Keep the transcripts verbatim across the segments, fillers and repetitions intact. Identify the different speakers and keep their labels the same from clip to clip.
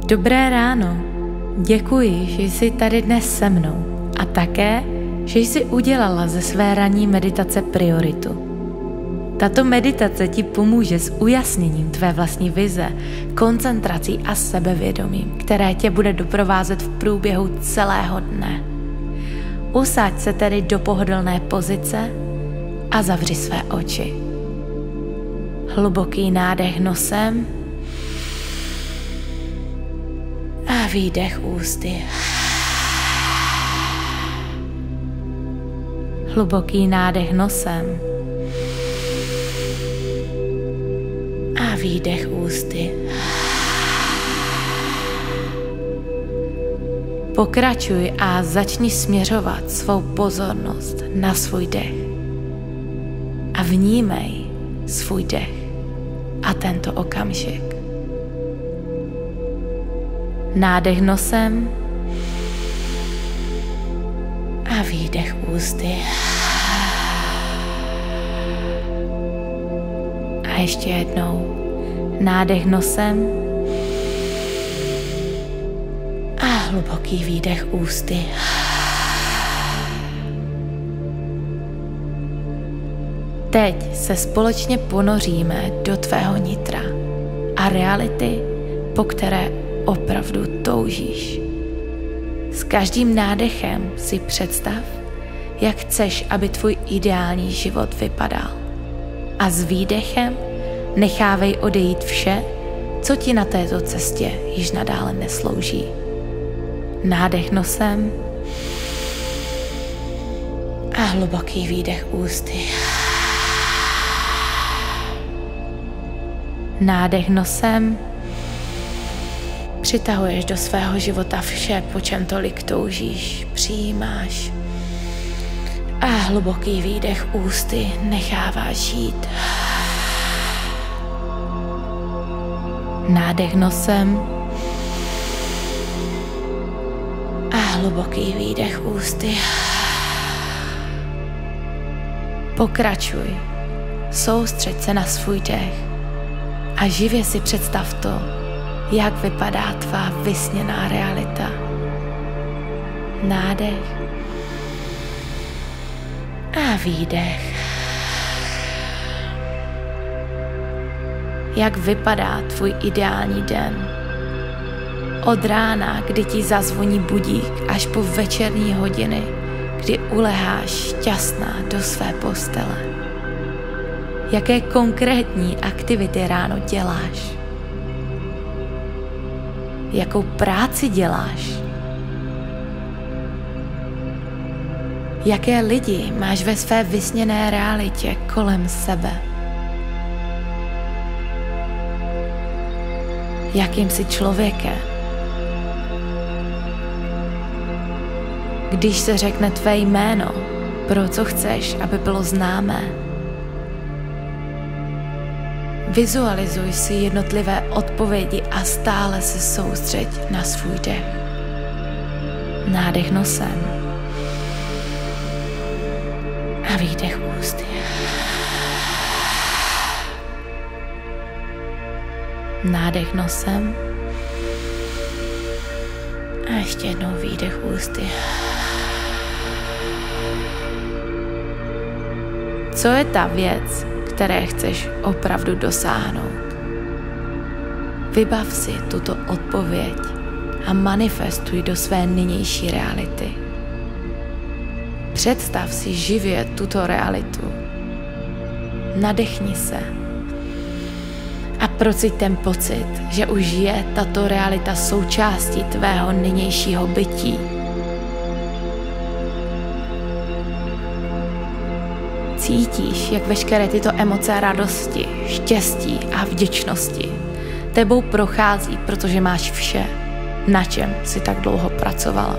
Speaker 1: Dobré ráno. Děkuji, že jsi tady dnes se mnou a také, že jsi udělala ze své ranní meditace prioritu. Tato meditace ti pomůže s ujasněním tvé vlastní vize, koncentrací a sebevědomím, které tě bude doprovázet v průběhu celého dne. Usaď se tedy do pohodlné pozice a zavři své oči. Hluboký nádech nosem a výdech ústy. Hluboký nádech nosem a výdech ústy. Pokračuj a začni směřovat svou pozornost na svůj dech. A vnímej svůj dech a tento okamžik. Nádech nosem a výdech ústy. A ještě jednou. Nádech nosem a hluboký výdech ústy. Teď se společně ponoříme do tvého nitra a reality, po které opravdu toužíš. S každým nádechem si představ, jak chceš, aby tvůj ideální život vypadal. A s výdechem nechávej odejít vše, co ti na této cestě již nadále neslouží. Nádech nosem a hluboký výdech ústy. Nádech nosem. Přitahuješ do svého života vše, po čem tolik toužíš, přijímáš. A hluboký výdech ústy necháváš žít. Nádech nosem. A hluboký výdech ústy. Pokračuj. Soustřeď se na svůj dech. A živě si představ to, jak vypadá tvá vysněná realita. Nádech a výdech. Jak vypadá tvůj ideální den? Od rána, kdy ti zazvoní budík, až po večerní hodiny, kdy uleháš šťastná do své postele. Jaké konkrétní aktivity ráno děláš? Jakou práci děláš? Jaké lidi máš ve své vysněné realitě kolem sebe? Jakým jsi člověkem? Když se řekne tvé jméno, pro co chceš, aby bylo známé? Vizualizuj si jednotlivé odpovědi a stále se soustřeď na svůj dech. Nádech nosem a výdech ústy. Nádech nosem a ještě jednou výdech ústy. Co je ta věc, které chceš opravdu dosáhnout? Vybav si tuto odpověď a manifestuj do své nynější reality. Představ si živě tuto realitu. Nadechni se a procit ten pocit, že už je tato realita součástí tvého nynějšího bytí. Cítíš, jak veškeré tyto emoce radosti, štěstí a vděčnosti tebou prochází, protože máš vše, na čem jsi tak dlouho pracovala.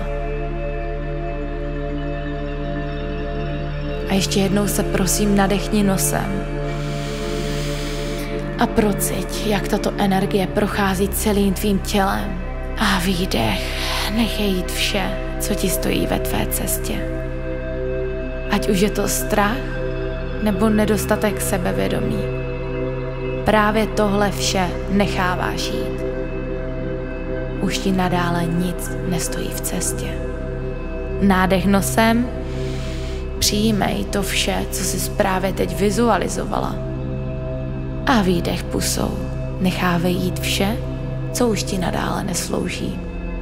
Speaker 1: A ještě jednou se prosím nadechni nosem a procit, jak tato energie prochází celým tvým tělem. A výdech, nechej jít vše, co ti stojí ve tvé cestě. Ať už je to strach, nebo nedostatek sebevědomí. Právě tohle vše necháváš jít. už ti nadále nic nestojí v cestě. Nádech nosem, přijímej to vše, co jsi právě teď vizualizovala. A výdech pusou, nechávej jít vše, co už ti nadále neslouží.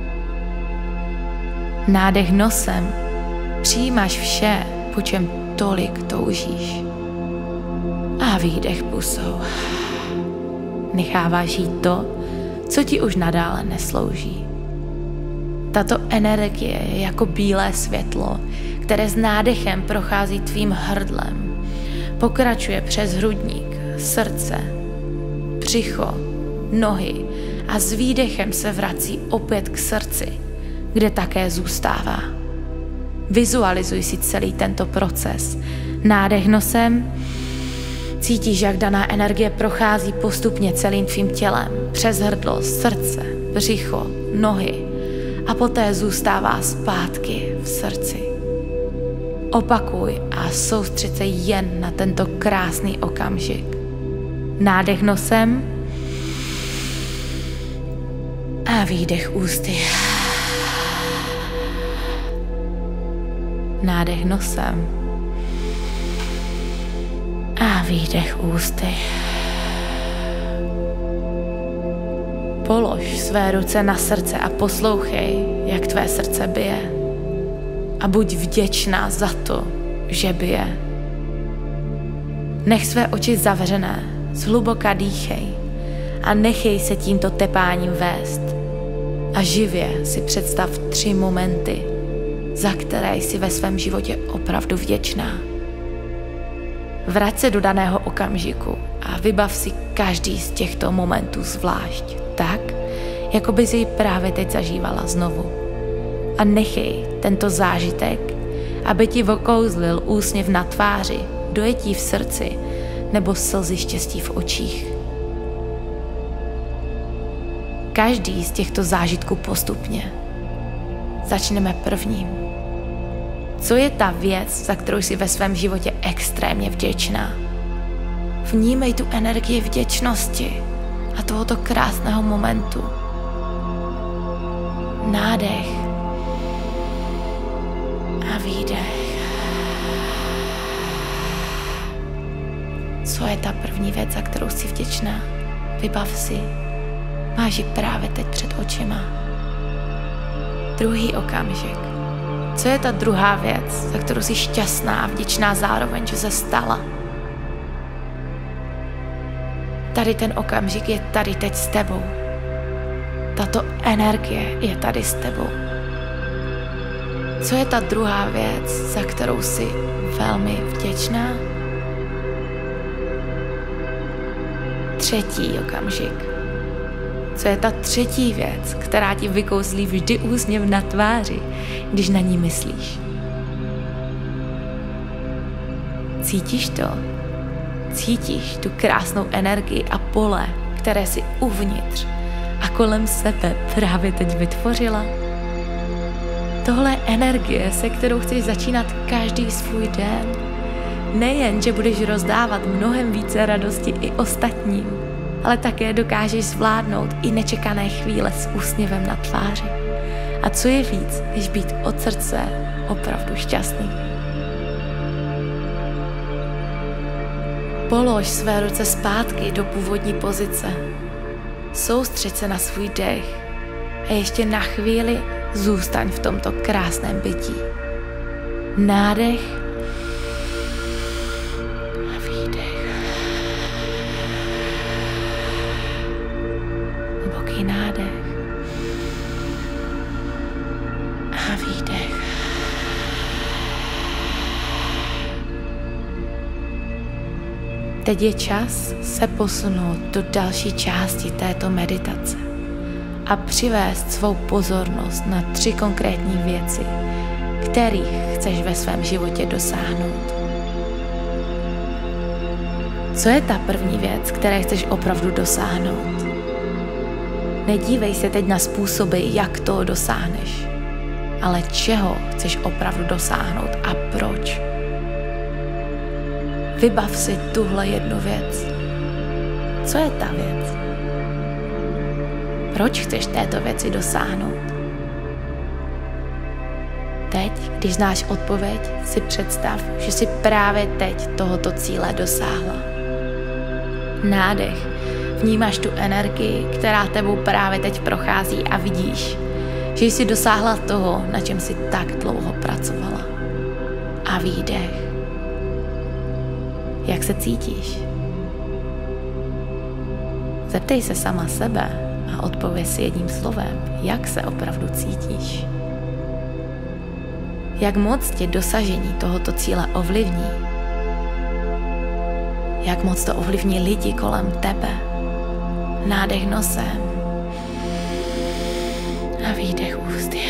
Speaker 1: Nádech nosem, přijímáš vše, po čem tolik toužíš. A výdech pusou, necháváš jít to, co ti už nadále neslouží. Tato energie je jako bílé světlo, které s nádechem prochází tvým hrdlem, pokračuje přes hrudník, srdce, břicho, nohy a s výdechem se vrací opět k srdci, kde také zůstává. Vizualizuj si celý tento proces. Nádech nosem, cítíš, jak daná energie prochází postupně celým tvým tělem, přes hrdlo, srdce, břicho, nohy a poté zůstává zpátky v srdci. Opakuj a soustřeď se jen na tento krásný okamžik. Nádech nosem a výdech ústy. Nádech nosem a výdech ústy. Polož své ruce na srdce a poslouchej, jak tvé srdce bije. A buď vděčná za to, že bije. Nech své oči zavřené, zhluboka dýchej a nechej se tímto tepáním vést. A živě si představ tři momenty, za které jsi ve svém životě opravdu vděčná. Vrať se do daného okamžiku a vybav si každý z těchto momentů zvlášť, tak, jako bys jej právě teď zažívala znovu. A nechej tento zážitek, aby ti okouzlil úsměv na tváři, dojetí v srdci nebo slzy štěstí v očích. Každý z těchto zážitků postupně. Začneme prvním. Co je ta věc, za kterou jsi ve svém životě extrémně vděčná? Vnímej tu energii vděčnosti a tohoto krásného momentu. Nádech a výdech. Co je ta první věc, za kterou jsi vděčná? Vybav si. Máš ji právě teď před očima. Druhý okamžik. Co je ta druhá věc, za kterou jsi šťastná a vděčná zároveň, že se stala? Tady ten okamžik je tady teď s tebou. Tato energie je tady s tebou. Co je ta druhá věc, za kterou jsi velmi vděčná? Třetí okamžik. Co je ta třetí věc, která ti vykouzlí vždy úsměv na tváři, když na ní myslíš? Cítíš to? Cítíš tu krásnou energii a pole, které si uvnitř a kolem sebe právě teď vytvořila? Tohle je energie, se kterou chceš začínat každý svůj den. Nejen, že budeš rozdávat mnohem více radosti i ostatním, ale také dokážeš zvládnout i nečekané chvíle s úsměvem na tváři. A co je víc, než být od srdce opravdu šťastný. Polož své ruce zpátky do původní pozice. Soustřeď se na svůj dech a ještě na chvíli zůstaň v tomto krásném bytí. Nádech a výdech. Hluboký nádech a výdech. Teď je čas se posunout do další části této meditace a přivést svou pozornost na tři konkrétní věci, kterých chceš ve svém životě dosáhnout. Co je ta první věc, které chceš opravdu dosáhnout? Nedívej se teď na způsoby, jak to dosáhneš, ale čeho chceš opravdu dosáhnout a proč. Vybav si tuhle jednu věc. Co je ta věc? Proč chceš této věci dosáhnout? Teď, když znáš odpověď, si představ, že si právě teď tohoto cíle dosáhla. Nádech. Vnímáš tu energii, která tebou právě teď prochází a vidíš, že jsi dosáhla toho, na čem jsi tak dlouho pracovala. A výdech. Jak se cítíš? Zeptej se sama sebe a odpověz si jedním slovem, jak se opravdu cítíš. Jak moc tě dosažení tohoto cíle ovlivní? Jak moc to ovlivní lidi kolem tebe? Nádech nosem a výdech ústy.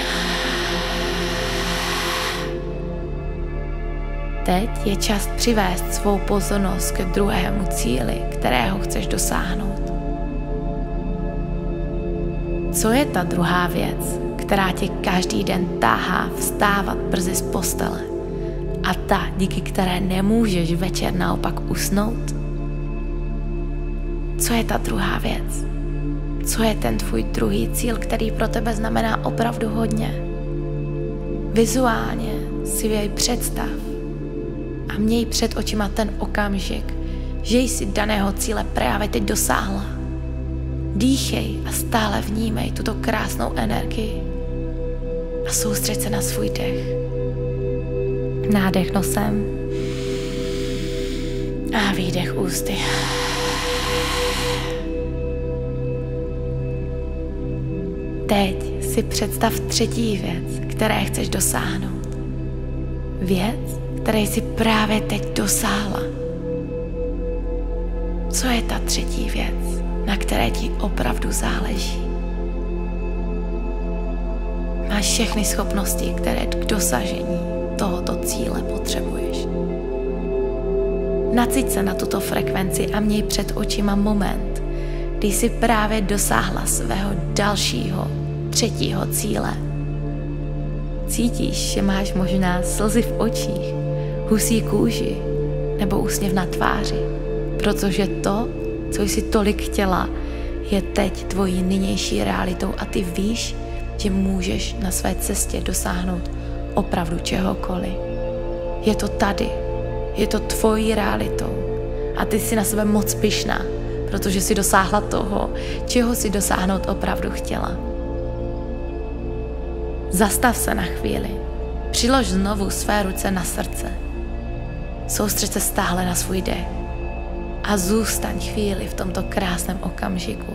Speaker 1: Teď je čas přivést svou pozornost k druhému cíli, kterého chceš dosáhnout. Co je ta druhá věc, která tě každý den táhá vstávat brzy z postele a ta, díky které nemůžeš večer naopak usnout? Co je ta druhá věc? Co je ten tvůj druhý cíl, který pro tebe znamená opravdu hodně? Vizuálně si jej představ a měj před očima ten okamžik, že jsi daného cíle právě teď dosáhla. Dýchej a stále vnímej tuto krásnou energii a soustřeď se na svůj dech. Nádech nosem a výdech ústy. Teď si představ třetí věc, které chceš dosáhnout. Věc, které jsi právě teď dosáhla. Co je ta třetí věc, na které ti opravdu záleží? Máš všechny schopnosti, které k dosažení tohoto cíle potřebuješ. Nacít se na tuto frekvenci a měj před očima moment, kdy jsi právě dosáhla svého dalšího, třetího cíle. Cítíš, že máš možná slzy v očích, husí kůži nebo úsměv na tváři, protože to, co jsi tolik chtěla, je teď tvojí nynější realitou a ty víš, že můžeš na své cestě dosáhnout opravdu čehokoliv. Je to tady, je to tvojí realitou a ty jsi na sebe moc pyšná, protože jsi dosáhla toho, čeho si dosáhnout opravdu chtěla. Zastav se na chvíli, přilož znovu své ruce na srdce, soustřeď se stále na svůj dech a zůstaň chvíli v tomto krásném okamžiku.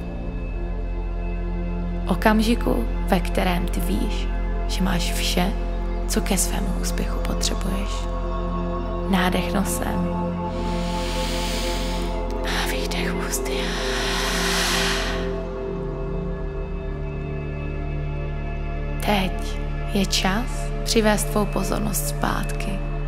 Speaker 1: Okamžiku, ve kterém ty víš, že máš vše, co ke svému úspěchu potřebuješ. Nádech nosem a výdech ústy. Teď je čas přivést tvou pozornost zpátky.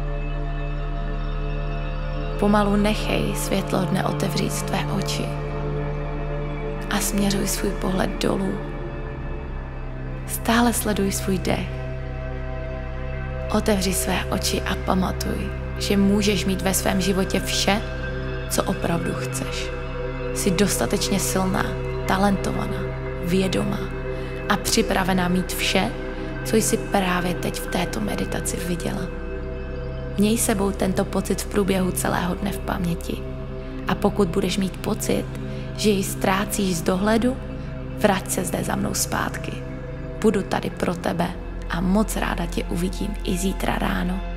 Speaker 1: Pomalu nechej světlo dne otevřít tvé oči a směřuj svůj pohled dolů. Stále sleduj svůj dech. Otevři své oči a pamatuj, že můžeš mít ve svém životě vše, co opravdu chceš. Jsi dostatečně silná, talentovaná, vědomá a připravená mít vše, co jsi právě teď v této meditaci viděla. Měj sebou tento pocit v průběhu celého dne v paměti. A pokud budeš mít pocit, že ji ztrácíš z dohledu, vrať se zde za mnou zpátky. Budu tady pro tebe a moc ráda tě uvidím i zítra ráno.